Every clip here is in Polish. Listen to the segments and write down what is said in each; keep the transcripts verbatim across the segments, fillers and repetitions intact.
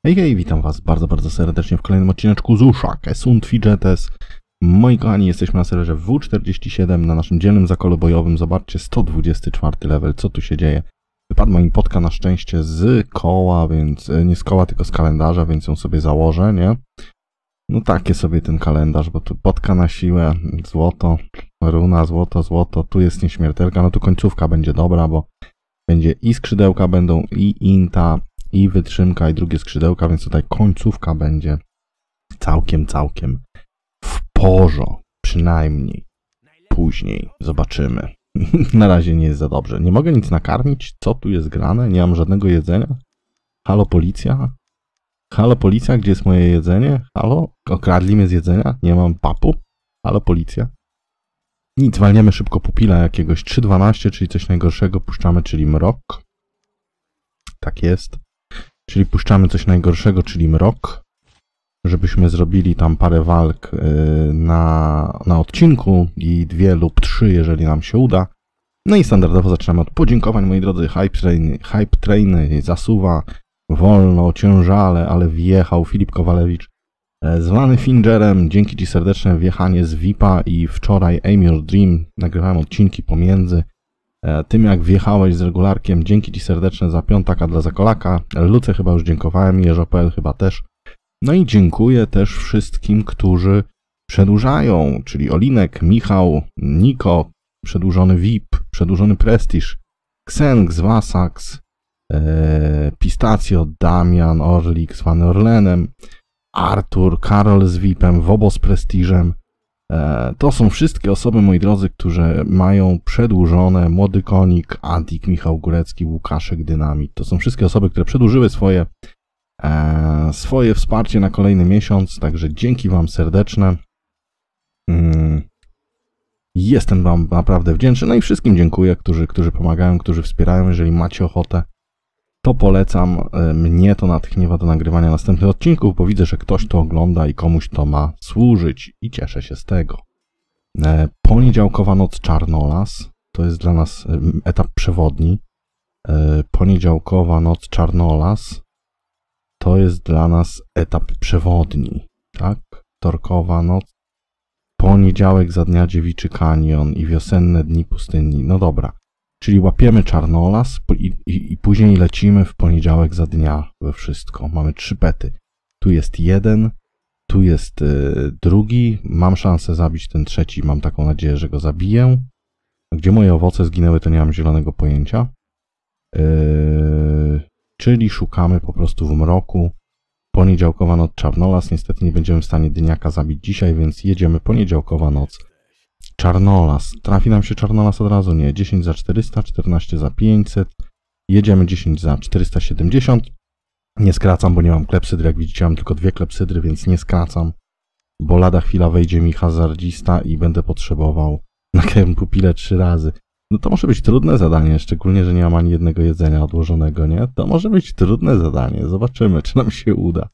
Hej, hej, witam was bardzo, bardzo serdecznie w kolejnym odcineczku z Uszak, Sunt Fidgetes. Moi kochani, jesteśmy na serwerze W czterdzieści siedem na naszym dzielnym zakolu bojowym. Zobaczcie, sto dwudziesty czwarty level, co tu się dzieje. Wypadła mi potka na szczęście z koła, więc nie z koła, tylko z kalendarza, więc ją sobie założę, nie? No takie sobie ten kalendarz, bo tu potka na siłę, złoto, runa, złoto, złoto, tu jest nieśmiertelka, no tu końcówka będzie dobra, bo będzie i skrzydełka będą, i inta, i wytrzymka, i drugie skrzydełka, więc tutaj końcówka będzie całkiem, całkiem w porzo, przynajmniej. Później zobaczymy. Na razie nie jest za dobrze. Nie mogę nic nakarmić? Co tu jest grane? Nie mam żadnego jedzenia? Halo, policja? Halo, policja, gdzie jest moje jedzenie? Halo? Okradli mnie z jedzenia? Nie mam papu? Halo, policja? Nic, walniemy szybko pupila jakiegoś trzy dwanaście, czyli coś najgorszego puszczamy, czyli mrok. Tak jest. Czyli puszczamy coś najgorszego, czyli mrok. Żebyśmy zrobili tam parę walk yy, na, na odcinku i dwie lub trzy, jeżeli nam się uda. No i standardowo zaczynamy od podziękowań, moi drodzy. Hype Trainy, Hype Trainy zasuwa wolno, ciężale, ale wjechał Filip Kowalewicz. Zwany Fingerem, dzięki ci serdeczne wjechanie z V I P-a i wczoraj Aim Your Dream, nagrywałem odcinki pomiędzy tym, jak wjechałeś z regularkiem, dzięki ci serdeczne za piątaka dla Zakolaka. Luce chyba już dziękowałem, Jeżopel chyba też. No i dziękuję też wszystkim, którzy przedłużają, czyli Olinek, Michał, Niko, przedłużony V I P, przedłużony Prestiż, Xenx, Wasax, e, Pistacjo, Damian, Orlik, zwany Orlenem, Artur, Karol z V I P-em, Wobo z Prestiżem. E, to są wszystkie osoby, moi drodzy, którzy mają przedłużone, Młody Konik, Adik, Michał Górecki, Łukaszek, Dynamit. To są wszystkie osoby, które przedłużyły swoje, e, swoje wsparcie na kolejny miesiąc, także dzięki wam serdeczne. Mm. Jestem wam naprawdę wdzięczny, no i wszystkim dziękuję, którzy, którzy pomagają, którzy wspierają. Jeżeli macie ochotę, to polecam. Mnie to natchniewa do nagrywania następnych odcinków, bo widzę, że ktoś to ogląda i komuś to ma służyć i cieszę się z tego. Poniedziałkowa noc Czarnolas, to jest dla nas etap przewodni. Poniedziałkowa noc Czarnolas, to jest dla nas etap przewodni, tak? Wtorkowa noc, poniedziałek za dnia Dziewiczy Kanion i wiosenne dni pustyni, no dobra. Czyli łapiemy Czarnolas i, i, i później lecimy w poniedziałek za dnia we wszystko. Mamy trzy pety. Tu jest jeden, tu jest y, drugi. Mam szansę zabić ten trzeci. Mam taką nadzieję, że go zabiję. Gdzie moje owoce zginęły, to nie mam zielonego pojęcia. Yy, czyli szukamy po prostu w mroku. Poniedziałkowa noc Czarnolas. Niestety nie będziemy w stanie dyniaka zabić dzisiaj, więc jedziemy poniedziałkowa noc. Czarnolas. Trafi nam się Czarnolas od razu? Nie. dziesięć za czterysta, czternaście za pięćset. Jedziemy dziesięć za czterysta siedemdziesiąt. Nie skracam, bo nie mam klepsydry. Jak widzicie, mam tylko dwie klepsydry, więc nie skracam. Bo lada chwila wejdzie mi hazardzista i będę potrzebował na pupile trzy razy. No to może być trudne zadanie, szczególnie, że nie mam ani jednego jedzenia odłożonego, nie? To może być trudne zadanie. Zobaczymy, czy nam się uda.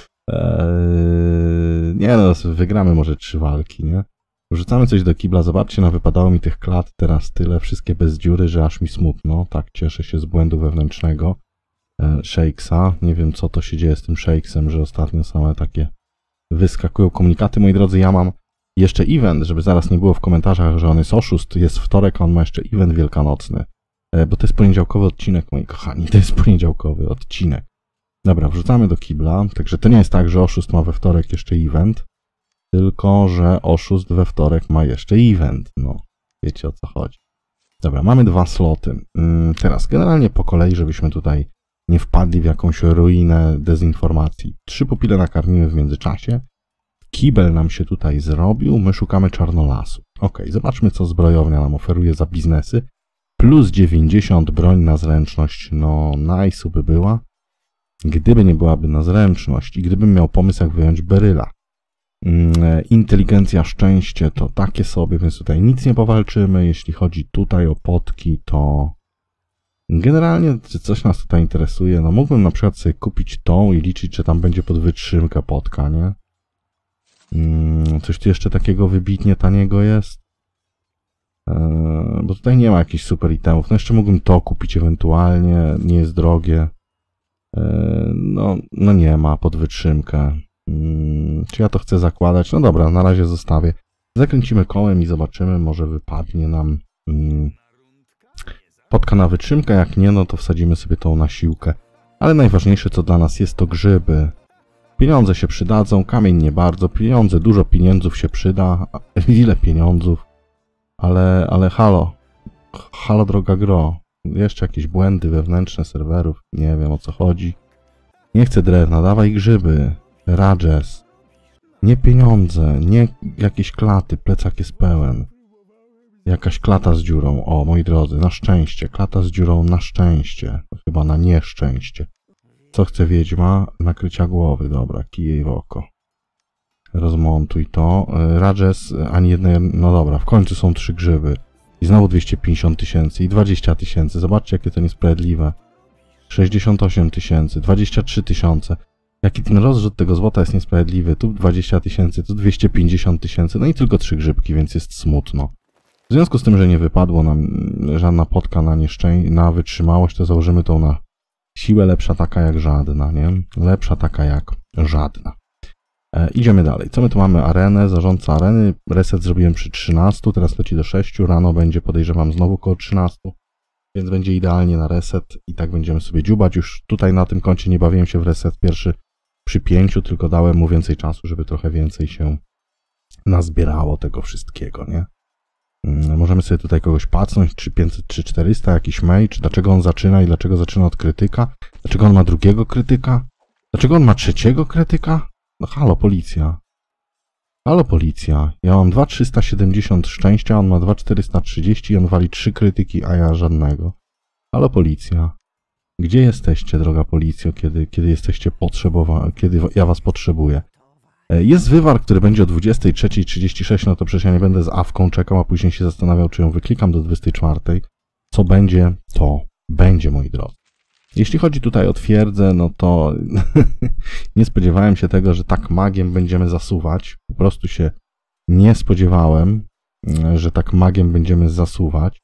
Eee, nie no, wygramy może trzy walki, nie? Wrzucamy coś do kibla, zobaczcie, no wypadało mi tych klat teraz tyle, wszystkie bez dziury, że aż mi smutno. Tak, cieszę się z błędu wewnętrznego e, Shakesa. Nie wiem, co to się dzieje z tym Shakesem, że ostatnio same takie wyskakują komunikaty. Moi drodzy, ja mam jeszcze event, żeby zaraz nie było w komentarzach, że on jest oszust. Jest wtorek, a on ma jeszcze event wielkanocny. E, bo to jest poniedziałkowy odcinek, moi kochani, to jest poniedziałkowy odcinek. Dobra, wrzucamy do kibla, także to nie jest tak, że oszust ma we wtorek jeszcze event. Tylko że oszust we wtorek ma jeszcze event. No, wiecie o co chodzi. Dobra, mamy dwa sloty. Teraz generalnie po kolei, żebyśmy tutaj nie wpadli w jakąś ruinę dezinformacji. Trzy pupile nakarmimy w międzyczasie. Kibel nam się tutaj zrobił. My szukamy Czarnolasu. Ok, zobaczmy, co zbrojownia nam oferuje za biznesy. Plus dziewięćdziesiąt, broń na zręczność. No, nice by była. Gdyby nie byłaby na zręczność i gdybym miał pomysł, jak wyjąć beryla. Inteligencja, szczęście to takie sobie, więc tutaj nic nie powalczymy. Jeśli chodzi tutaj o potki, to generalnie czy coś nas tutaj interesuje. No mógłbym na przykład sobie kupić tą i liczyć, że tam będzie pod wytrzymkę potka, nie? Coś tu jeszcze takiego wybitnie taniego jest? Bo tutaj nie ma jakichś super itemów. No jeszcze mógłbym to kupić ewentualnie, nie jest drogie. No no, no nie ma pod wytrzymkę. Hmm, czy ja to chcę zakładać? No dobra, na razie zostawię. Zakręcimy kołem i zobaczymy, może wypadnie nam hmm, podka na wytrzymkę, jak nie, no to wsadzimy sobie tą na siłkę. Ale najważniejsze, co dla nas jest, to grzyby. Pieniądze się przydadzą, kamień nie bardzo, pieniądze, dużo pieniędzów się przyda. Ile pieniądzów? Ale, ale halo, halo droga gro. Jeszcze jakieś błędy wewnętrzne serwerów, nie wiem o co chodzi. Nie chcę drewna, dawaj grzyby. Rages. Nie pieniądze, nie jakieś klaty, plecak jest pełen. Jakaś klata z dziurą, o moi drodzy, na szczęście, klata z dziurą na szczęście, chyba na nieszczęście. Co chce wiedźma? Nakrycia głowy, dobra, kij jej w oko. Rozmontuj to. Rages, ani jednej, no dobra, w końcu są trzy grzyby. I znowu dwieście pięćdziesiąt tysięcy i dwadzieścia tysięcy, zobaczcie jakie to niesprawiedliwe. sześćdziesiąt osiem tysięcy, dwadzieścia trzy tysiące. Jaki ten rozrzut tego złota jest niesprawiedliwy, tu dwadzieścia tysięcy, tu dwieście pięćdziesiąt tysięcy, no i tylko trzy grzybki, więc jest smutno. W związku z tym, że nie wypadło nam żadna potka na nieszczęście, na wytrzymałość, to założymy tą na siłę lepsza taka jak żadna, nie? Lepsza taka jak żadna. E, idziemy dalej. Co my tu mamy? Arenę, zarządca areny. Reset zrobiłem przy trzynastu, teraz leci do sześciu. Rano będzie, podejrzewam, znowu koło trzynastu. Więc będzie idealnie na reset i tak będziemy sobie dziubać. Już tutaj na tym koncie nie bawiłem się w reset pierwszy przy pięciu, tylko dałem mu więcej czasu, żeby trochę więcej się nazbierało tego wszystkiego, nie? Możemy sobie tutaj kogoś pacnąć, trzy pięćset, trzy czterysta, jakiś mage. Dlaczego on zaczyna i dlaczego zaczyna od krytyka? Dlaczego on ma drugiego krytyka? Dlaczego on ma trzeciego krytyka? No halo, policja. Halo, policja. Ja mam dwa tysiące trzysta siedemdziesiąt szczęścia, on ma dwa tysiące czterysta trzydzieści i on wali trzy krytyki, a ja żadnego. Halo, policja. Gdzie jesteście, droga policjo, kiedy, kiedy jesteście potrzebowa... kiedy ja was potrzebuję? Jest wywar, który będzie o dwudziestej trzeciej trzydzieści sześć, no to przecież ja nie będę z awką czekał, a później się zastanawiał, czy ją wyklikam do dwudziestej czwartej. Co będzie, to będzie, moi drodzy. Jeśli chodzi tutaj o twierdzę, no to nie spodziewałem się tego, że tak magiem będziemy zasuwać. Po prostu się nie spodziewałem, że tak magiem będziemy zasuwać.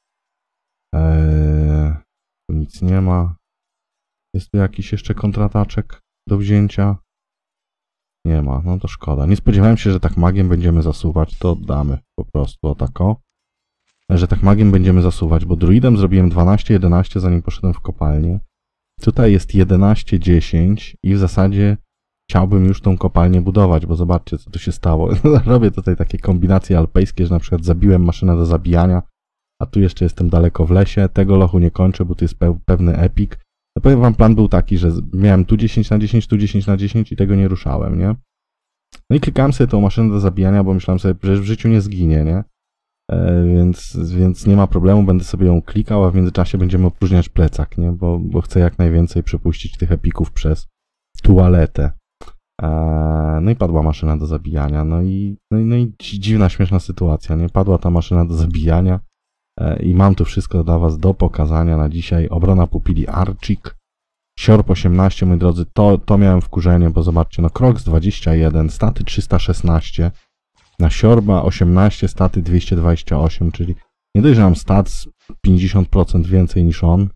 Eee, tu nic nie ma. Jest tu jakiś jeszcze kontrataczek do wzięcia? Nie ma, no to szkoda. Nie spodziewałem się, że tak magiem będziemy zasuwać, to oddamy po prostu o tako. Że tak magiem będziemy zasuwać, bo druidem zrobiłem dwanaście jedenaście, zanim poszedłem w kopalnię. Tutaj jest jedenaście dziesięć i w zasadzie chciałbym już tą kopalnię budować, bo zobaczcie, co tu się stało. Robię tutaj takie kombinacje alpejskie, że na przykład zabiłem maszynę do zabijania, a tu jeszcze jestem daleko w lesie. Tego lochu nie kończę, bo to jest pe pewny epik. No powiem wam, plan był taki, że miałem tu dziesięć na dziesięć, tu dziesięć na dziesięć i tego nie ruszałem, nie? No i klikałem sobie tą maszynę do zabijania, bo myślałem sobie, że w życiu nie zginie, nie? E, więc, więc nie ma problemu, będę sobie ją klikał, a w międzyczasie będziemy opróżniać plecak, nie? Bo, bo chcę jak najwięcej przepuścić tych epików przez tualetę. E, no i padła maszyna do zabijania, no i, no i, no i dziwna, śmieszna sytuacja, nie? Padła ta maszyna do zabijania. I mam tu wszystko dla was do pokazania na dzisiaj. Obrona pupili Archik. Siorb osiemnaście, moi drodzy, to, to miałem wkurzenie, bo zobaczcie, no Crocs dwadzieścia jeden, staty trzysta szesnaście. Na Siorba osiemnaście, staty dwieście dwadzieścia osiem, czyli nie dość, że mam stat z pięćdziesiąt procent więcej niż on.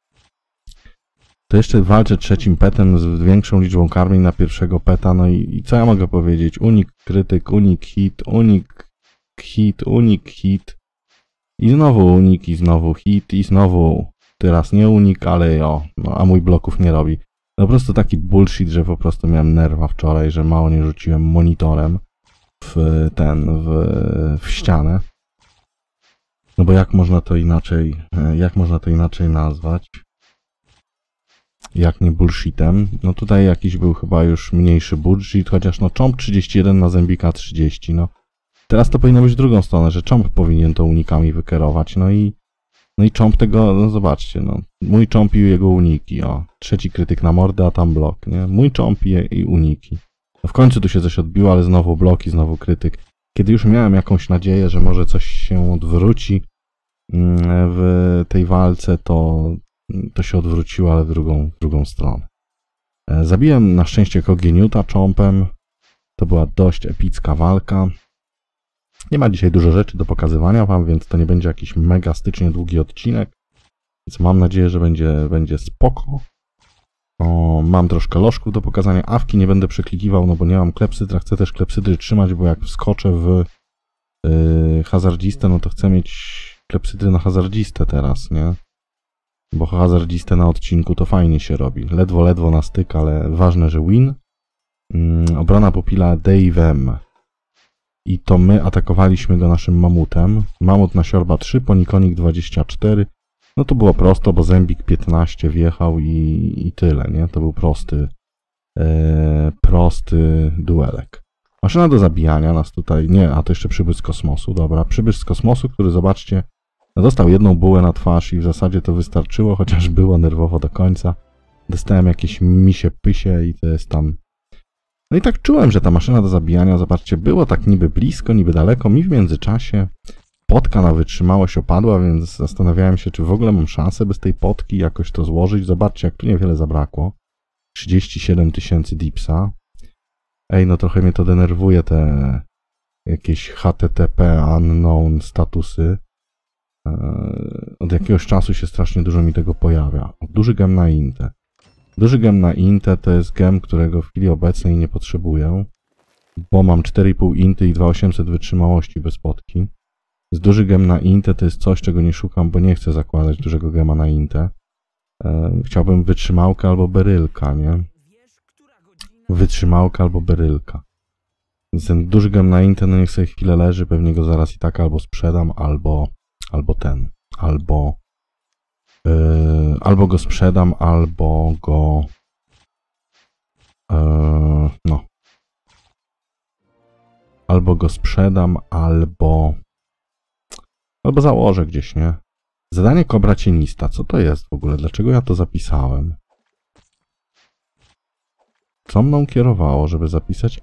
To jeszcze walczę trzecim petem z większą liczbą karmień na pierwszego peta, no i, i co ja mogę powiedzieć? Unik, krytyk, unik, hit, unik, hit, unik, hit. I znowu unik, i znowu hit, i znowu teraz nie unik, ale o, no, a mój bloków nie robi. No po prostu taki bullshit, że po prostu miałem nerwa wczoraj, że mało nie rzuciłem monitorem w ten, w, w ścianę. No bo jak można to inaczej, jak można to inaczej nazwać? Jak nie bullshitem? No tutaj jakiś był chyba już mniejszy bullshit, chociaż no Chomp trzydzieści jeden na Zębika trzydzieści, no. Teraz to powinno być w drugą stronę, że Chomp powinien to unikami wykierować, no i no i Chomp tego, no zobaczcie, no, mój Chomp i jego uniki, o, trzeci krytyk na mordę, a tam blok, nie, mój Chomp i, i uniki. No w końcu tu się coś odbiło, ale znowu blok i znowu krytyk. Kiedy już miałem jakąś nadzieję, że może coś się odwróci w tej walce, to, to się odwróciło, ale w drugą, w drugą stronę. Zabiłem na szczęście Kogeniuta Chompem, to była dość epicka walka. Nie ma dzisiaj dużo rzeczy do pokazywania wam, więc to nie będzie jakiś megastycznie długi odcinek. Więc mam nadzieję, że będzie, będzie spoko. O, mam troszkę lożków do pokazania. Awki nie będę przeklikiwał, no bo nie mam klepsydra. Chcę też klepsydry trzymać, bo jak wskoczę w yy, hazardzistę, no to chcę mieć klepsydry na hazardzistę teraz, nie? Bo hazardzistę na odcinku to fajnie się robi. Ledwo, ledwo na styk, ale ważne, że win. Yy, obrona pupila Dave'em. I to my atakowaliśmy go naszym mamutem. Mamut na siorba trzy, ponikonik dwadzieścia cztery. No to było prosto, bo zębik piętnaście wjechał i, i tyle, nie? To był prosty, e, prosty duelek. Maszyna do zabijania nas tutaj... Nie, a to jeszcze przybysz z kosmosu, dobra. Przybysz z kosmosu, który, zobaczcie, no dostał jedną bułę na twarz i w zasadzie to wystarczyło, chociaż było nerwowo do końca. Dostałem jakieś misie pysie i to jest tam... No i tak czułem, że ta maszyna do zabijania, zobaczcie, było tak niby blisko, niby daleko. Mi w międzyczasie potka na wytrzymałość opadła, więc zastanawiałem się, czy w ogóle mam szansę bez tej potki jakoś to złożyć. Zobaczcie, jak tu niewiele zabrakło. trzydzieści siedem tysięcy dipsa. Ej, no trochę mnie to denerwuje, te jakieś H T T P unknown statusy. Eee, od jakiegoś czasu się strasznie dużo mi tego pojawia. Duży gem na Intę. Duży gem na Intę to jest gem, którego w chwili obecnej nie potrzebuję, bo mam cztery i pół Inty i dwa tysiące osiemset wytrzymałości bez potki. Z duży gem na Intę to jest coś, czego nie szukam, bo nie chcę zakładać dużego gema na Intę. E, chciałbym wytrzymałkę albo berylka, nie? Wytrzymałkę albo berylka. Więc ten duży gem na Intę, no niech sobie chwilę leży, pewnie go zaraz i tak albo sprzedam, albo, albo ten, albo, yy, albo go sprzedam, albo go, yy, no, albo go sprzedam, albo Albo założę gdzieś, nie? Zadanie kobra cienista. Co to jest w ogóle? Dlaczego ja to zapisałem? Co mną kierowało, żeby zapisać?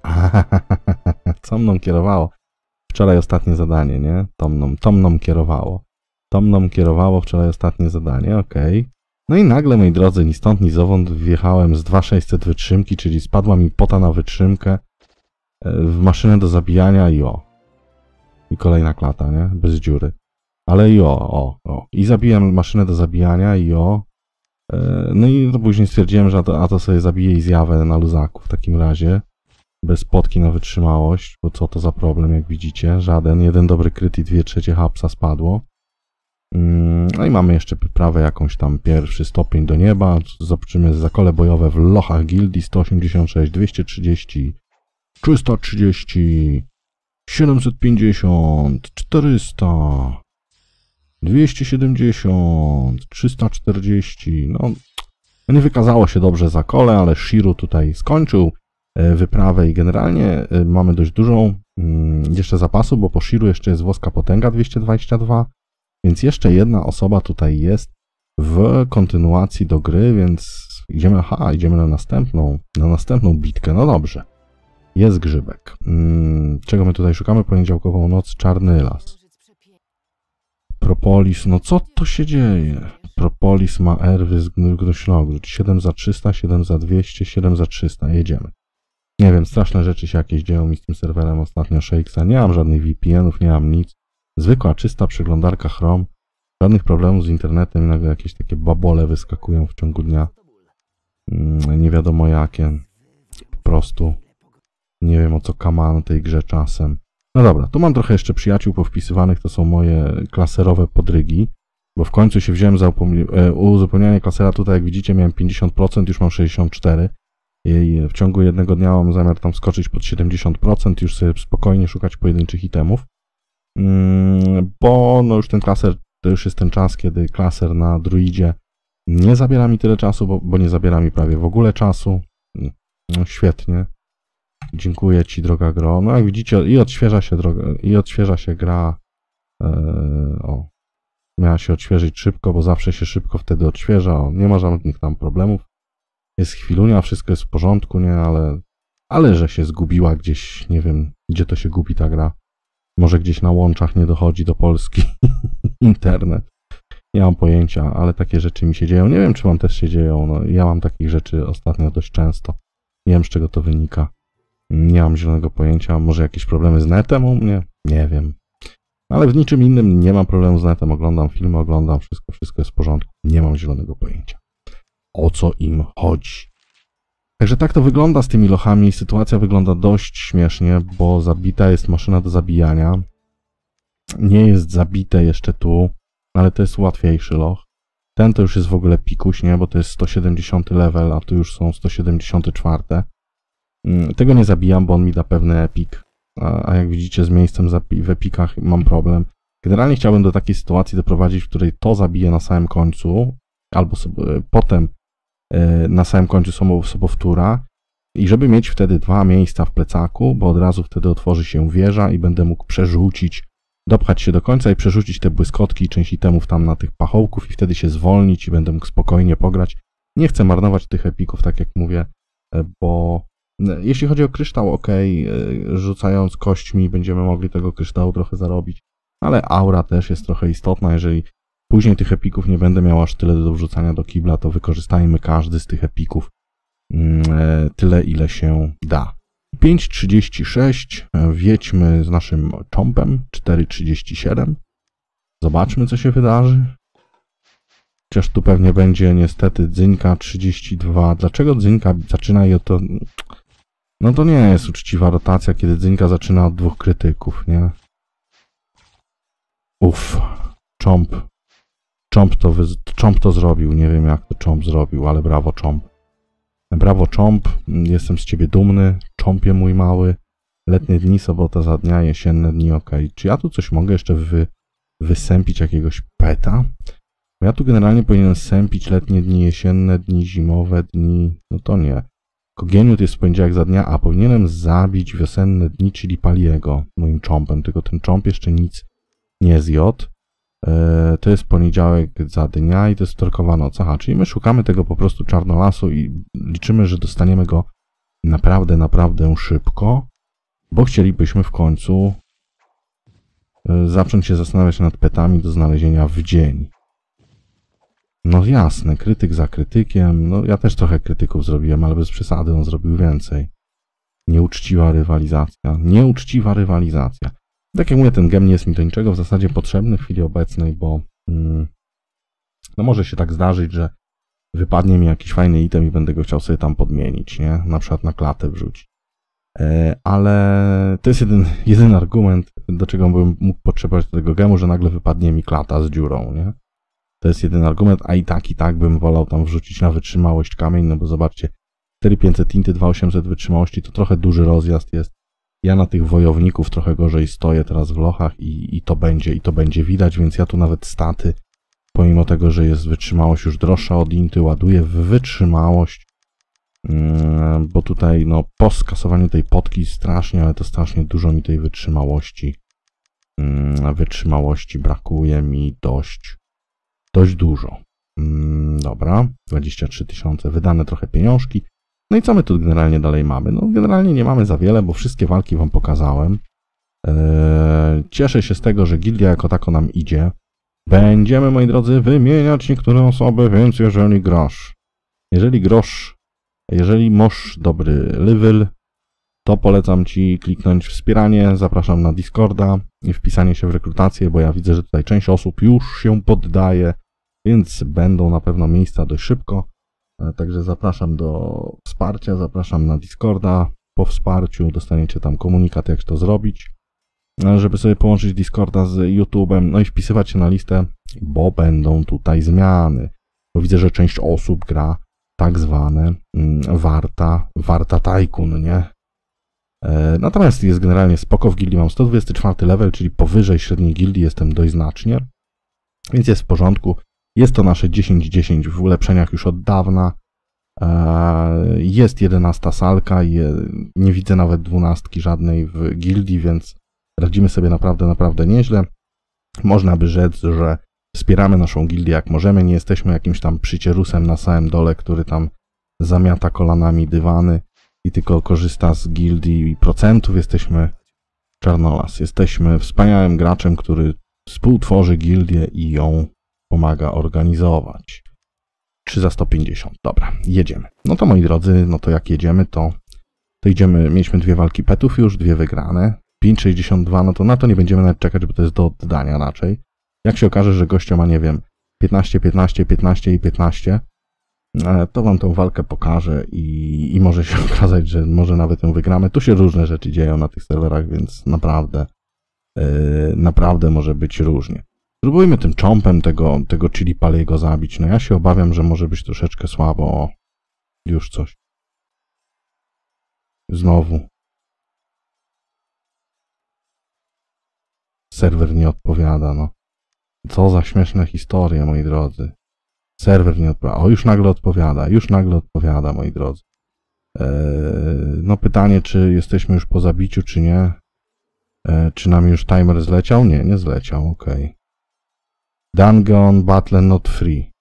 Co mną kierowało? Wczoraj ostatnie zadanie, nie? To mną, to mną kierowało. To mną kierowało wczoraj ostatnie zadanie, okej. Okay. No i nagle, moi drodzy, ni stąd, ni zowąd wjechałem z dwa tysiące sześćset wytrzymki, czyli spadła mi pota na wytrzymkę w maszynę do zabijania i o. I kolejna klata, nie? Bez dziury. Ale i o, o, o. I zabiłem maszynę do zabijania i o. E, no i to później stwierdziłem, że a to, a to sobie zabiję i zjawę na luzaku w takim razie. Bez potki na wytrzymałość, bo co to za problem, jak widzicie. Żaden. Jeden dobry kryt i dwie trzecie hapsa spadło. Mm, no i mamy jeszcze wyprawę jakąś tam pierwszy stopień do nieba. Zobaczymy zakole bojowe w lochach gildii. sto osiemdziesiąt sześć, dwieście trzydzieści, trzysta trzydzieści, siedemset pięćdziesiąt, czterysta, dwieście siedemdziesiąt, trzysta czterdzieści. No, nie wykazało się dobrze zakole, ale Shiru tutaj skończył wyprawę i generalnie mamy dość dużą jeszcze zapasu, bo po Shiru jeszcze jest Woska Potęga dwieście dwadzieścia dwa, więc jeszcze jedna osoba tutaj jest w kontynuacji do gry, więc idziemy, aha, idziemy na następną, na następną bitkę. No dobrze. Jest grzybek. Czego my tutaj szukamy? Poniedziałkową noc, czarny las. Propolis, no co to się dzieje? Propolis ma erwy z gnośnogród. siedem za trzysta, siedem za dwieście, siedem za trzysta. Jedziemy. Nie wiem, straszne rzeczy się jakieś dzieją mi z tym serwerem ostatnio Shakesa. Nie mam żadnych V P N ów, nie mam nic. Zwykła, czysta przeglądarka Chrome. Żadnych problemów z internetem. Nagle jakieś takie babole wyskakują w ciągu dnia. Nie wiadomo jakie. Po prostu. Nie wiem, o co kaman tej grze czasem. No dobra, tu mam trochę jeszcze przyjaciół powpisywanych, to są moje klaserowe podrygi, bo w końcu się wziąłem za uzupełnianie klasera. Tutaj, jak widzicie, miałem pięćdziesiąt procent, już mam sześćdziesiąt cztery procent i w ciągu jednego dnia mam zamiar tam skoczyć pod siedemdziesiąt procent, już sobie spokojnie szukać pojedynczych itemów, bo no już ten klaser, to już jest ten czas, kiedy klaser na druidzie nie zabiera mi tyle czasu, bo, bo nie zabiera mi prawie w ogóle czasu. No świetnie. Dziękuję Ci, droga gro. No jak widzicie, i odświeża się droga, i odświeża się gra. Ee, o, miała się odświeżyć szybko, bo zawsze się szybko wtedy odświeża. O, nie ma żadnych tam problemów. Jest chwilunia, wszystko jest w porządku, nie? Ale, ale że się zgubiła gdzieś, nie wiem, gdzie to się gubi ta gra. Może gdzieś na łączach nie dochodzi do Polski internet. Nie mam pojęcia, ale takie rzeczy mi się dzieją. Nie wiem, czy wam też się dzieją. No, ja mam takich rzeczy ostatnio dość często. Nie wiem, z czego to wynika. Nie mam zielonego pojęcia. Może jakieś problemy z netem u mnie? Nie wiem. Ale w niczym innym nie mam problemu z netem. Oglądam filmy, oglądam wszystko, wszystko jest w porządku. Nie mam zielonego pojęcia. O co im chodzi? Także tak to wygląda z tymi lochami. Sytuacja wygląda dość śmiesznie, bo zabita jest maszyna do zabijania. Nie jest zabite jeszcze tu, ale to jest łatwiejszy loch. Ten to już jest w ogóle pikuś, nie? Bo to jest sto siedemdziesiąty level, a tu już są sto siedemdziesiąty czwarty. Tego nie zabijam, bo on mi da pewny epik. A jak widzicie, z miejscem w epikach mam problem. Generalnie chciałbym do takiej sytuacji doprowadzić, w której to zabiję na samym końcu, albo sobie, potem na samym końcu sobowtóra i żeby mieć wtedy dwa miejsca w plecaku, bo od razu wtedy otworzy się wieża i będę mógł przerzucić, dopchać się do końca i przerzucić te błyskotki i część itemów tam na tych pachołków i wtedy się zwolnić i będę mógł spokojnie pograć. Nie chcę marnować tych epików, tak jak mówię, bo jeśli chodzi o kryształ, ok, rzucając kośćmi będziemy mogli tego kryształu trochę zarobić, ale aura też jest trochę istotna. Jeżeli później tych epików nie będę miał aż tyle do wrzucania do kibla, to wykorzystajmy każdy z tych epików tyle, ile się da. pięć trzydzieści sześć, wiedźmy z naszym chompem, cztery trzydzieści siedem. Zobaczmy, co się wydarzy. Chociaż tu pewnie będzie niestety dzynka trzydzieści dwa. Dlaczego dzynka zaczyna i to... No to nie jest uczciwa rotacja, kiedy dzynka zaczyna od dwóch krytyków, nie? Uff, chomp. Chomp to, wy... Chomp to zrobił, nie wiem jak to Chomp zrobił, ale brawo Chomp. Brawo Chomp, jestem z ciebie dumny, Chompie mój mały. Letnie dni, sobota za dnia, jesienne dni, ok. Czy ja tu coś mogę jeszcze wy... wysępić jakiegoś peta? Bo ja tu generalnie powinienem sępić letnie dni, jesienne dni, zimowe dni, no to nie. Kogeniut jest w poniedziałek za dnia, a powinienem zabić wiosenne dni, czyli Paliego moim Chompem, tylko ten Chomp jeszcze nic nie zjadł. Eee, to jest poniedziałek za dnia i to jest wtorkowa noc. Aha, czyli my szukamy tego po prostu czarnolasu i liczymy, że dostaniemy go naprawdę, naprawdę szybko, bo chcielibyśmy w końcu e, zacząć się zastanawiać nad petami do znalezienia w dzień. No jasne, krytyk za krytykiem, no ja też trochę krytyków zrobiłem, ale bez przesady, on zrobił więcej. Nieuczciwa rywalizacja, nieuczciwa rywalizacja. Tak jak mówię, ten gem nie jest mi do niczego w zasadzie potrzebny w chwili obecnej, bo mm, no może się tak zdarzyć, że wypadnie mi jakiś fajny item i będę go chciał sobie tam podmienić, nie? Na przykład na klatę wrzucić. E, ale to jest jeden, jeden argument, do czego bym mógł potrzebować do tego gemu, że nagle wypadnie mi klata z dziurą, nie? To jest jeden argument, a i tak, i tak bym wolał tam wrzucić na wytrzymałość kamień, no bo zobaczcie, cztery tysiące pięćset inty, dwa tysiące osiemset wytrzymałości, to trochę duży rozjazd jest. Ja na tych wojowników trochę gorzej stoję teraz w lochach i, i to będzie, i to będzie widać, więc ja tu nawet staty, pomimo tego, że jest wytrzymałość już droższa od inty, ładuję w wytrzymałość, yy, bo tutaj no po skasowaniu tej potki strasznie, ale to strasznie dużo mi tej wytrzymałości, yy, wytrzymałości brakuje mi dość, dość dużo. Yy, dobra, dwadzieścia trzy tysiące, wydane trochę pieniążki. No i co my tu generalnie dalej mamy? No generalnie nie mamy za wiele, bo wszystkie walki wam pokazałem. Eee, cieszę się z tego, że gildia jako tako nam idzie. Będziemy, moi drodzy, wymieniać niektóre osoby, więc jeżeli grasz, jeżeli grosz, jeżeli masz dobry level, to polecam ci kliknąć wspieranie, zapraszam na Discorda i wpisanie się w rekrutację, bo ja widzę, że tutaj część osób już się poddaje, więc będą na pewno miejsca dość szybko. Także zapraszam do wsparcia, zapraszam na Discorda. Po wsparciu dostaniecie tam komunikat, jak to zrobić, żeby sobie połączyć Discorda z YouTube'em, no i wpisywać się na listę, bo będą tutaj zmiany. Bo widzę, że część osób gra tak zwane mm, Warta, Warta Tycoon, nie? E, natomiast jest generalnie spoko w gildii, mam sto dwudziesty czwarty level, czyli powyżej średniej gildii jestem dość znacznie, więc jest w porządku. Jest to nasze dziesięć dziesięć w ulepszeniach już od dawna. Jest jedenasta salka, nie widzę nawet dwunastki żadnej w gildii, więc radzimy sobie naprawdę, naprawdę nieźle. Można by rzec, że wspieramy naszą gildię jak możemy, nie jesteśmy jakimś tam przycierusem na samym dole, który tam zamiata kolanami dywany i tylko korzysta z gildii i procentów. Jesteśmy Czarnolas, jesteśmy wspaniałym graczem, który współtworzy gildię i ją pomaga organizować. trzy za sto pięćdziesiąt. Dobra, jedziemy. No to moi drodzy, no to jak jedziemy, to, to idziemy, mieliśmy dwie walki petów już, dwie wygrane. pięć sześćdziesiąt dwa, no to na to nie będziemy nawet czekać, bo to jest do oddania raczej. Jak się okaże, że gościa ma, nie wiem, piętnaście, piętnaście, piętnaście i piętnaście, to wam tą walkę pokażę i, i może się okazać, że może nawet ją wygramy. Tu się różne rzeczy dzieją na tych serwerach, więc naprawdę, yy, naprawdę może być różnie. Spróbujmy tym chompem tego, tego Chili Paliego zabić. No ja się obawiam, że może być troszeczkę słabo. O, już coś. Znowu. Serwer nie odpowiada, no. Co za śmieszne historie, moi drodzy. Serwer nie odpowiada. O, już nagle odpowiada. Już nagle odpowiada, moi drodzy. Eee, no pytanie, czy jesteśmy już po zabiciu, czy nie. Eee, czy nam już timer zleciał? Nie, nie zleciał. Okej. Okay. Dungeon Battle Not Free.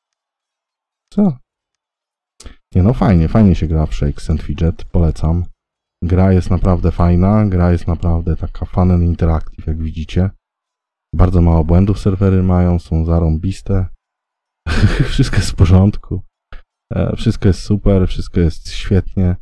Co? Nie no, fajnie. Fajnie się gra w Shakes and Fidget. Polecam. Gra jest naprawdę fajna. Gra jest naprawdę taka fun and interactive, jak widzicie. Bardzo mało błędów serwery mają. Są zarąbiste. Wszystko jest w porządku. E, wszystko jest super. Wszystko jest świetnie.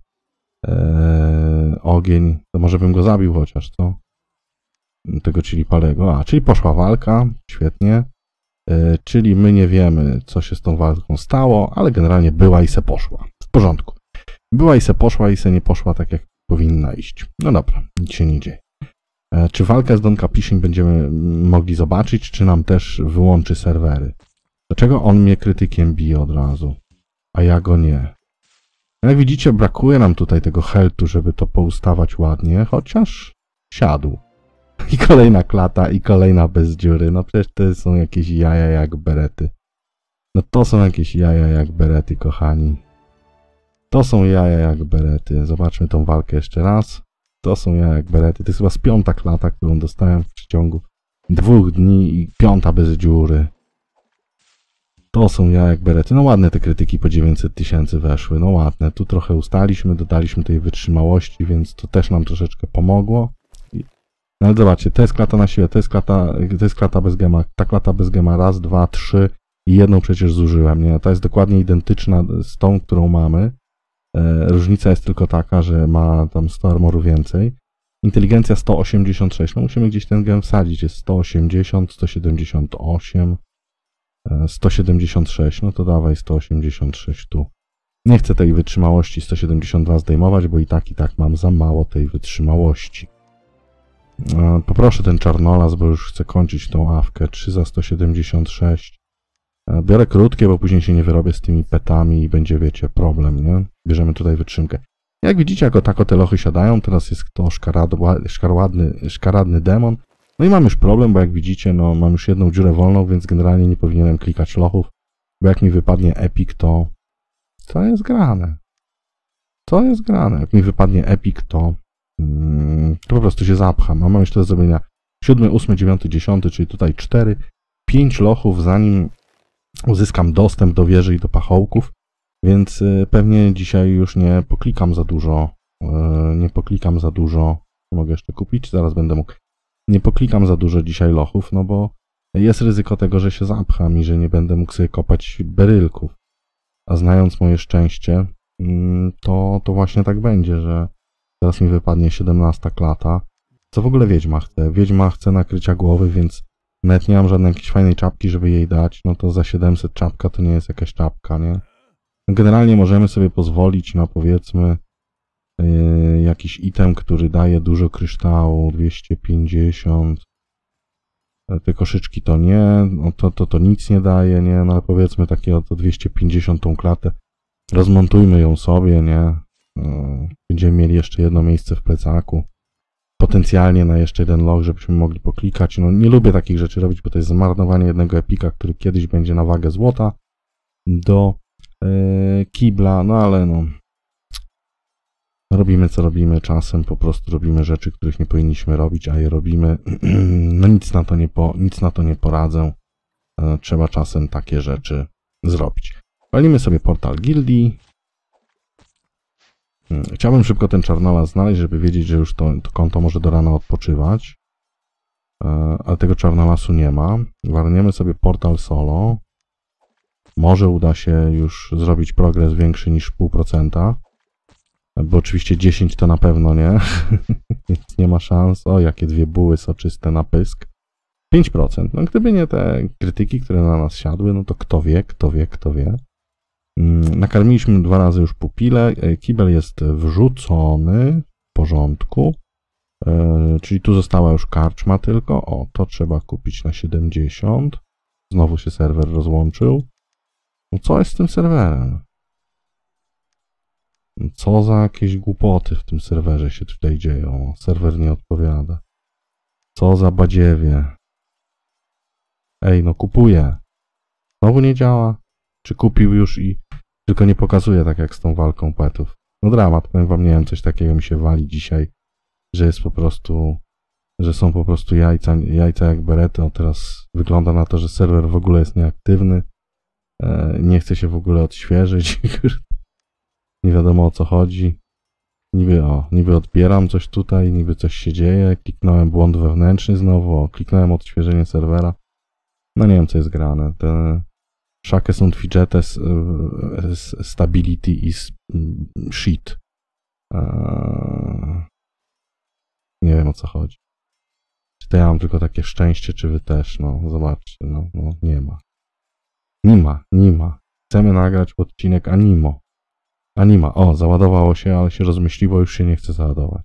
E, ogień. To może bym go zabił chociaż, co? Tego Chili Paliego. A, czyli poszła walka. Świetnie. E, czyli my nie wiemy, co się z tą walką stało, ale generalnie była i se poszła. W porządku. Była i se poszła i se nie poszła tak, jak powinna iść. No dobra, nic się nie dzieje. E, czy walkę z Don Capishin będziemy mogli zobaczyć, czy nam też wyłączy serwery? Dlaczego on mnie krytykiem bije od razu, a ja go nie? Jak widzicie, brakuje nam tutaj tego heltu, żeby to poustawać ładnie, chociaż siadł. I kolejna klata, i kolejna bez dziury. No przecież to są jakieś jaja jak berety. No to są jakieś jaja jak berety, kochani. To są jaja jak berety. Zobaczmy tą walkę jeszcze raz. To są jaja jak berety. To jest chyba z piąta klata, którą dostałem w przeciągu dwóch dni i piąta bez dziury. To są jaja jak berety. No ładne te krytyki po dziewięćset tysięcy weszły. No ładne. Tu trochę ustaliśmy, dodaliśmy tej wytrzymałości, więc to też nam troszeczkę pomogło. No ale zobaczcie, to jest klata na siłę, to jest klata, to jest klata bez gema. Ta klata bez gema raz, dwa, trzy i jedną przecież zużyłem, nie? Ta jest dokładnie identyczna z tą, którą mamy. E, różnica jest tylko taka, że ma tam sto armoru więcej. Inteligencja sto osiemdziesiąt sześć, no musimy gdzieś ten gem wsadzić, jest sto osiemdziesiąt, sto siedemdziesiąt osiem, e, sto siedemdziesiąt sześć, no to dawaj sto osiemdziesiąt sześć tu. Nie chcę tej wytrzymałości sto siedemdziesiąt dwa zdejmować, bo i tak i tak mam za mało tej wytrzymałości. Poproszę ten czarnolas, bo już chcę kończyć tą awkę. trzy za sto siedemdziesiąt sześć. Biorę krótkie, bo później się nie wyrobię z tymi petami i będzie, wiecie, problem, nie? Bierzemy tutaj wytrzymkę. Jak widzicie, jako tako te lochy siadają. Teraz jest to szkaradny, szkaradny demon. No i mam już problem, bo jak widzicie, no mam już jedną dziurę wolną, więc generalnie nie powinienem klikać lochów, bo jak mi wypadnie epic, to... Co jest grane? Co jest grane? Jak mi wypadnie epic, to... to po prostu się zapcham, a mam jeszcze do zrobienia siódmy, ósmy, dziewiąty, dziesiąty, czyli tutaj cztery, pięć lochów, zanim uzyskam dostęp do wieży i do pachołków, więc pewnie dzisiaj już nie poklikam za dużo, nie poklikam za dużo, mogę jeszcze kupić, zaraz będę mógł, nie poklikam za dużo dzisiaj lochów, no bo jest ryzyko tego, że się zapcham i że nie będę mógł sobie kopać berylków, a znając moje szczęście, to, to właśnie tak będzie, że teraz mi wypadnie siedemnasta klata. Co w ogóle wiedźma chce? Wiedźma chce nakrycia głowy, więc nawet nie mam żadnej jakiejś fajnej czapki, żeby jej dać. No to za siedemset czapka to nie jest jakaś czapka, nie? Generalnie możemy sobie pozwolić na, powiedzmy, yy, jakiś item, który daje dużo kryształu, dwieście pięćdziesiąt. Te koszyczki to nie, no to, to, to nic nie daje, nie? No ale powiedzmy takie oto dwieście pięćdziesiąt tą klatę. Rozmontujmy ją sobie, nie? Będziemy mieli jeszcze jedno miejsce w plecaku. Potencjalnie na jeszcze jeden log, żebyśmy mogli poklikać. No nie lubię takich rzeczy robić, bo to jest zmarnowanie jednego epika, który kiedyś będzie na wagę złota do yy, kibla, no ale no robimy co robimy, czasem po prostu robimy rzeczy, których nie powinniśmy robić, a je robimy. No nic na to nie, po, nic na to nie poradzę. Yy, trzeba czasem takie rzeczy zrobić. Walimy sobie portal gildii. Chciałbym szybko ten czarnolas znaleźć, żeby wiedzieć, że już to, to konto może do rana odpoczywać. Ale tego czarnolasu nie ma. Walniemy sobie portal solo. Może uda się już zrobić progres większy niż pół procenta. Bo oczywiście dziesięć to na pewno nie. Więc nie ma szans. O, jakie dwie buły soczyste na pysk. pięć procent. No gdyby nie te krytyki, które na nas siadły, no to kto wie, kto wie, kto wie. Nakarmiliśmy dwa razy już pupile, kibel jest wrzucony, w porządku, czyli tu została już karczma tylko, o, to trzeba kupić na siedemdziesiąt, znowu się serwer rozłączył. No co jest z tym serwerem? Co za jakieś głupoty w tym serwerze się tutaj dzieją? Serwer nie odpowiada. Co za badziewie. Ej, no kupuję. Znowu nie działa? Czy kupił już i tylko nie pokazuje tak jak z tą walką petów? No dramat, powiem wam, nie wiem, coś takiego mi się wali dzisiaj, że jest po prostu, że są po prostu jajca, jajca jak berety. O, teraz wygląda na to, że serwer w ogóle jest nieaktywny. E, nie chce się w ogóle odświeżyć. Nie wiadomo o co chodzi. Niby o, niby odbieram coś tutaj, niby coś się dzieje. Kliknąłem błąd wewnętrzny znowu, o, kliknąłem odświeżenie serwera. No nie wiem co jest grane. Te Shake sunt fidgetes stability is shit. Eee, nie wiem o co chodzi. Czy to ja mam tylko takie szczęście, czy wy też? No zobaczcie, no, no nie ma. Nie ma, nie ma. Chcemy nagrać odcinek Animo. Anima. O, załadowało się, ale się rozmyśliło, już się nie chce załadować.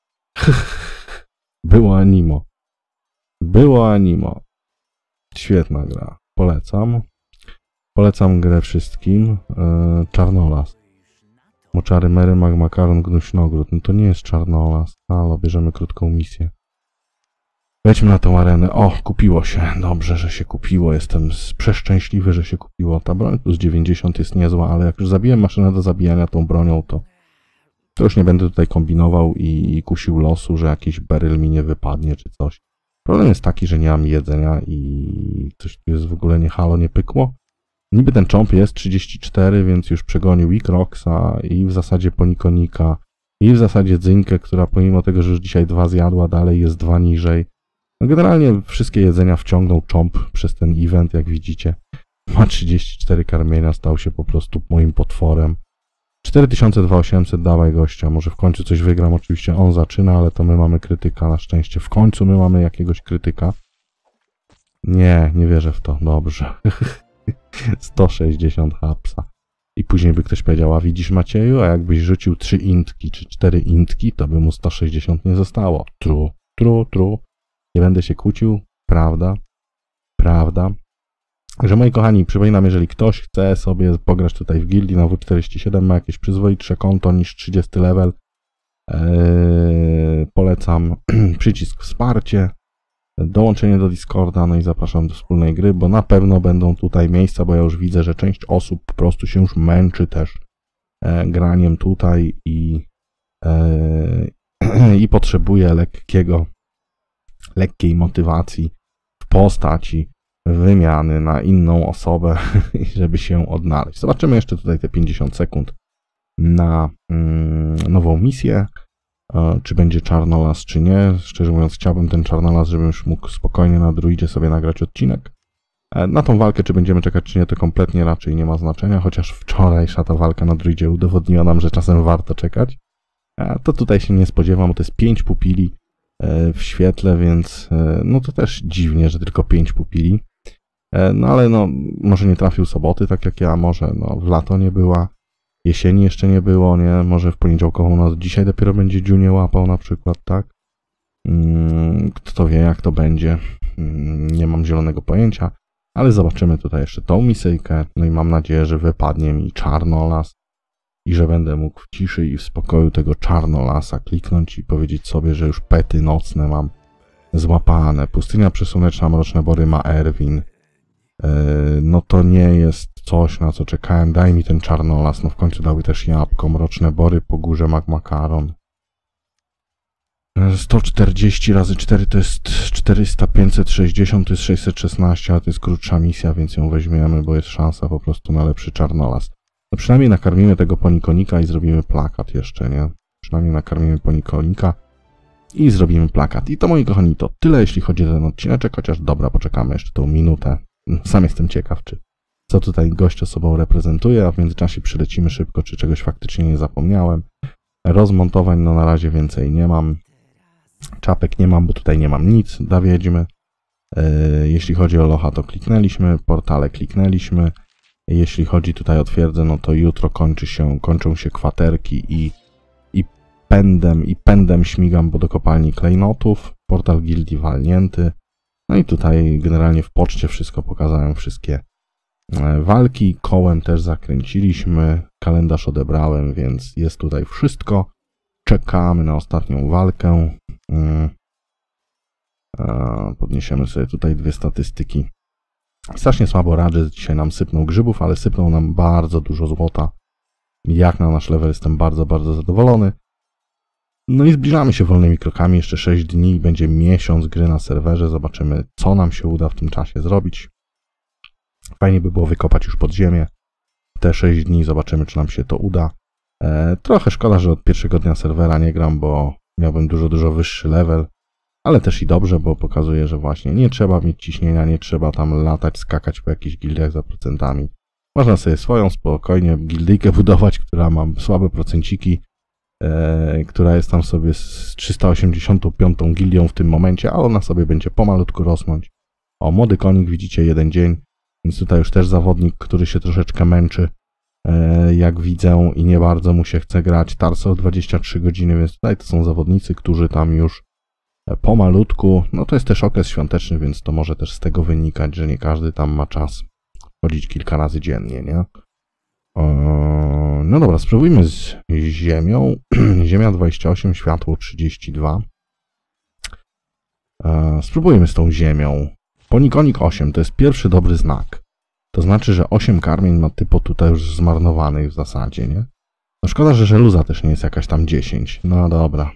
Było Animo. Było Animo. Świetna gra. Polecam. Polecam grę wszystkim. Yy, Czarnolas. Moczary, Mery, Magmakaron, Gnuśnogród. No to nie jest Czarnolas. Halo, bierzemy krótką misję. Wejdźmy na tą arenę. O, kupiło się. Dobrze, że się kupiło. Jestem przeszczęśliwy, że się kupiło. Ta broń plus dziewięćdziesiąt jest niezła, ale jak już zabiłem maszynę do zabijania tą bronią, to, to już nie będę tutaj kombinował i, i kusił losu, że jakiś beryl mi nie wypadnie czy coś. Problem jest taki, że nie mam jedzenia i coś tu jest w ogóle nie halo, nie pykło. Niby ten chomp jest trzydzieści cztery, więc już przegonił i Kroxa, i w zasadzie Ponikonika, i w zasadzie Dzynkę, która pomimo tego, że już dzisiaj dwa zjadła, dalej jest dwa niżej. No generalnie wszystkie jedzenia wciągnął chomp przez ten event, jak widzicie. Ma trzydzieści cztery karmienia, stał się po prostu moim potworem. cztery tysiące dwa tysiące osiemset, dawaj gościa, może w końcu coś wygram, oczywiście on zaczyna, ale to my mamy krytyka na szczęście. W końcu my mamy jakiegoś krytyka. Nie, nie wierzę w to, dobrze. sto sześćdziesiąt hapsa. I później by ktoś powiedział, a widzisz Macieju, a jakbyś rzucił trzy intki czy cztery intki, to by mu sto sześćdziesiąt nie zostało. Tru, tru, tru. Nie będę się kłócił, prawda, prawda. Także moi kochani, przypominam, jeżeli ktoś chce sobie pograć tutaj w gildii na W czterdzieści siedem, ma jakieś przyzwoitsze konto niż trzydziesty level, yy, polecam przycisk wsparcie, dołączenie do Discorda, no i zapraszam do wspólnej gry, bo na pewno będą tutaj miejsca, bo ja już widzę, że część osób po prostu się już męczy też e, graniem tutaj i, e, i potrzebuje lekkiego lekkiej motywacji w postaci wymiany na inną osobę, żeby się odnaleźć. Zobaczymy jeszcze tutaj te pięćdziesiąt sekund na mm, nową misję, e, czy będzie Czarnolas, czy nie. Szczerze mówiąc, chciałbym ten Czarnolas, żebym już mógł spokojnie na druidzie sobie nagrać odcinek. E, na tą walkę, czy będziemy czekać, czy nie, to kompletnie raczej nie ma znaczenia, chociaż wczorajsza ta walka na druidzie udowodniła nam, że czasem warto czekać. E, to tutaj się nie spodziewam, bo to jest pięć pupili w świetle, więc no to też dziwnie, że tylko pięć pupili. No ale no, może nie trafił soboty, tak jak ja, może no w lato nie była, jesieni jeszcze nie było, nie, może w poniedziałkową noc dzisiaj dopiero będzie Dziunie łapał na przykład, tak? Kto to wie, jak to będzie, nie mam zielonego pojęcia, ale zobaczymy tutaj jeszcze tą misyjkę, no i mam nadzieję, że wypadnie mi Czarnolas i że będę mógł w ciszy i w spokoju tego Czarnolasa kliknąć i powiedzieć sobie, że już pety nocne mam złapane. Pustynia przesłoneczna, Mroczne Bory ma Erwin. Yy, no to nie jest coś, na co czekałem. Daj mi ten Czarnolas. No w końcu dały też jabłko. Mroczne Bory, po górze Magmakaron. sto czterdzieści razy cztery to jest czterysta, pięćset sześćdziesiąt to jest sześćset szesnaście, ale to jest krótsza misja, więc ją weźmiemy, bo jest szansa po prostu na lepszy Czarnolas. No przynajmniej nakarmimy tego Ponikonika i zrobimy plakat jeszcze, nie? Przynajmniej nakarmimy Ponikonika i zrobimy plakat. I to, moi kochani, to tyle, jeśli chodzi o ten odcineczek, chociaż dobra, poczekamy jeszcze tą minutę. Sam jestem ciekaw, czy co tutaj gość osobą reprezentuje, a w międzyczasie przylecimy szybko, czy czegoś faktycznie nie zapomniałem. Rozmontowań, no na razie więcej nie mam. Czapek nie mam, bo tutaj nie mam nic dla wiedźmy. Yy, jeśli chodzi o locha, to kliknęliśmy, portale kliknęliśmy. Jeśli chodzi tutaj o twierdzę, no to jutro kończy się, kończą się kwaterki i, i pędem, i pędem śmigam, bo do kopalni klejnotów, portal gildii walnięty. No i tutaj generalnie w poczcie wszystko pokazałem, wszystkie walki, kołem też zakręciliśmy, kalendarz odebrałem, więc jest tutaj wszystko. Czekamy na ostatnią walkę. Podniesiemy sobie tutaj dwie statystyki. Strasznie słabo radzę, dzisiaj nam sypnął grzybów, ale sypnął nam bardzo dużo złota. Jak na nasz level jestem bardzo, bardzo zadowolony. No i zbliżamy się wolnymi krokami, jeszcze sześć dni i będzie miesiąc gry na serwerze. Zobaczymy, co nam się uda w tym czasie zrobić. Fajnie by było wykopać już podziemie. Te sześć dni zobaczymy, czy nam się to uda. E, trochę szkoda, że od pierwszego dnia serwera nie gram, bo miałbym dużo, dużo wyższy level. Ale też i dobrze, bo pokazuje, że właśnie nie trzeba mieć ciśnienia, nie trzeba tam latać, skakać po jakichś gildiach za procentami. Można sobie swoją spokojnie gildyjkę budować, która ma słabe procenciki, e, która jest tam sobie z trzysta osiemdziesiątą piątą gildią w tym momencie, a ona sobie będzie pomalutku rosnąć. O, młody konik, widzicie, jeden dzień, więc tutaj już też zawodnik, który się troszeczkę męczy, e, jak widzę, i nie bardzo mu się chce grać. Tarso dwadzieścia trzy godziny, więc tutaj to są zawodnicy, którzy tam już pomalutku, no to jest też okres świąteczny, więc to może też z tego wynikać, że nie każdy tam ma czas chodzić kilka razy dziennie, nie? No dobra, spróbujmy z ziemią. Ziemia dwadzieścia osiem, światło trzydzieści dwa. Spróbujmy z tą ziemią. Ponikonik osiem, to jest pierwszy dobry znak. To znaczy, że osiem karmień ma typo tutaj już zmarnowanych w zasadzie, nie? No szkoda, że żeluza też nie jest jakaś tam dziesięć. No dobra.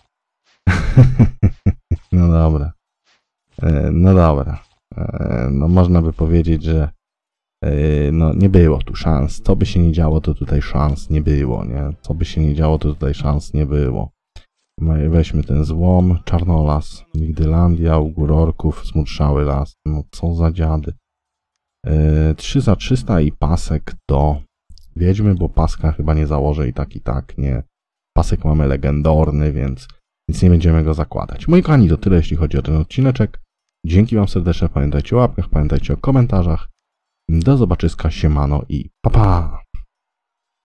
No dobra. No dobra. No można by powiedzieć, że no nie było tu szans. Co by się nie działo, to tutaj szans nie było, nie? Co by się nie działo, to tutaj szans nie było. Weźmy ten złom, czarnolas, Migdylandia, ugór orków, smutrzały las. No co za dziady. trzy za trzysta i pasek do wiedźmy, bo paska chyba nie założę i tak i tak, nie. Pasek mamy legendarny, więc Więc nie będziemy go zakładać. Moi kochani, to tyle, jeśli chodzi o ten odcineczek. Dzięki wam serdecznie, pamiętajcie o łapkach, pamiętajcie o komentarzach. Do zobaczyska, siemano i pa pa!